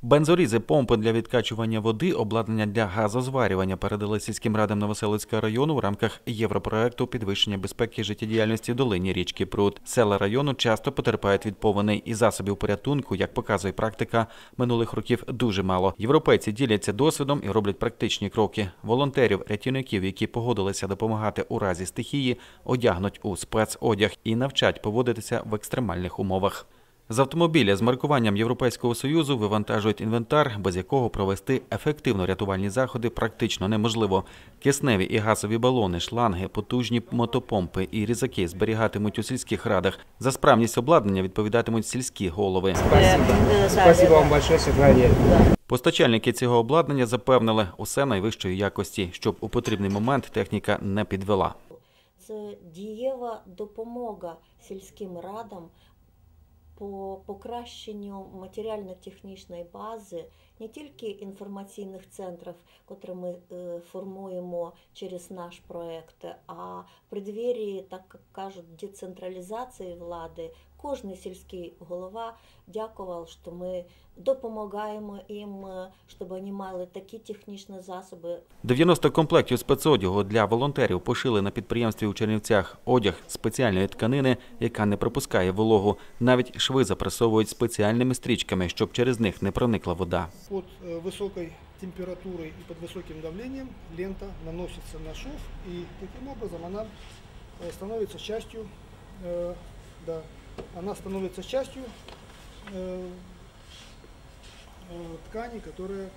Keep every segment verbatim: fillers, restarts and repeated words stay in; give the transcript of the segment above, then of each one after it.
Бензорізи, помпи для відкачування води, обладнання для газозварювання передали сільським радам Новоселицького району в рамках європроекту підвищення безпеки життєдіяльності в долині річки Прут. Села району часто потерпають від повеней і засобів порятунку, як показує практика, минулих років дуже мало. Європейці діляться досвідом і роблять практичні кроки. Волонтерів, рятівників, які погодилися допомагати у разі стихії, одягнуть у спецодяг і навчать поводитися в екстремальних умовах. З автомобіля з маркуванням Європейського Союзу вивантажують інвентар, без якого провести ефективно рятувальні заходи практично неможливо. Кисневі і газові балони, шланги, потужні мотопомпи і різаки зберігатимуть у сільських радах. За справність обладнання відповідатимуть сільські голови. Спасибо вам большое, Светлана. Постачальники цього обладнання запевнили, усе найвищої якості, щоб у потрібний момент техніка не підвела. Це дієва допомога сільським радам по покращенню матеріально-технічної бази не тільки інформаційних центрів, які ми е, формуємо через наш проєкт, а в преддверии, так кажуть, децентралізації влади, кожен сільський голова дякував, що ми допомагаємо їм, щоб вони мали такі технічні засоби. дев'яносто комплектів спецодягу для волонтерів пошили на підприємстві у Чернівцях. Одяг спеціальної тканини, яка не пропускає вологу. Навіть шви запресовують спеціальними стрічками, щоб через них не проникла вода. Под высокой температурой и под высоким давлением лента наносится на шов, и таким образом она становится частью, э, да, она становится частью э, э, ткани, которая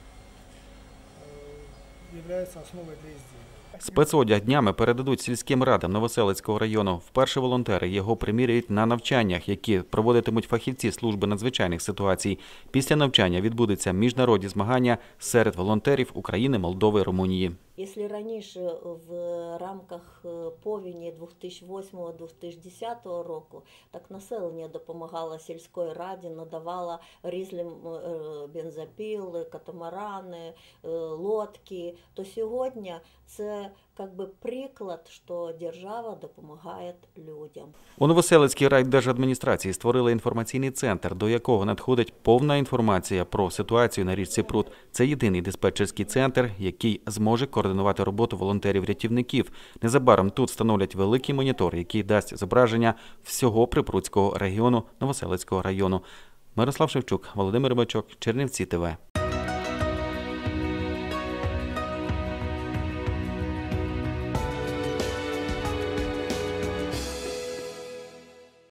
э, является основой для изделия. Спецодяг днями передадуть сільським радам Новоселицького району. Вперше волонтери його приміряють на навчаннях, які проводитимуть фахівці служби надзвичайних ситуацій. Після навчання відбудуться міжнародні змагання серед волонтерів України, Молдови, Румунії. Якщо раніше в рамках повені дві тисячі восьмого - дві тисячі десятого року так населення допомагало сільській раді, надавало різні бензопіли, катамарани, лодки, то сьогодні це якби приклад, що держава допомагає людям. У Новоселицькій райдержадміністрації створили інформаційний центр, до якого надходить повна інформація про ситуацію на річці Прут. Це єдиний диспетчерський центр, який зможе координувати роботу волонтерів-рятівників. Незабаром тут встановлять великий монітор, який дасть зображення всього Припрутського регіону Новоселицького району. Мирослав Шевчук, Володимир Рибачок, Чернівці ТВ.